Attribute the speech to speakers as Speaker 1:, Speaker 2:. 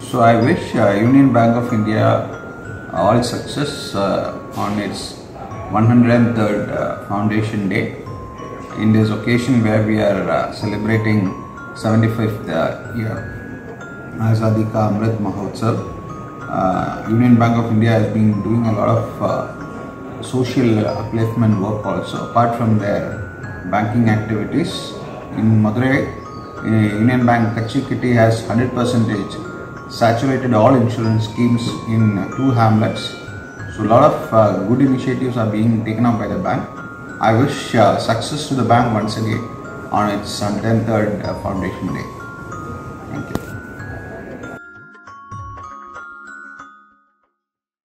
Speaker 1: So I wish Union Bank of India all success on its 103rd Foundation Day. In this occasion where we are celebrating 75th year Azadi Ka Amrit Mahotsav, Union Bank of India has been doing a lot of social upliftment work also. Apart from their banking activities, in Madurai, Union Bank Kachi Kitty has 100% saturated all insurance schemes in 2 hamlets. So a lot of good initiatives are being taken up by the bank. I wish success to the bank once again on its 103rd Foundation Day. Thank you.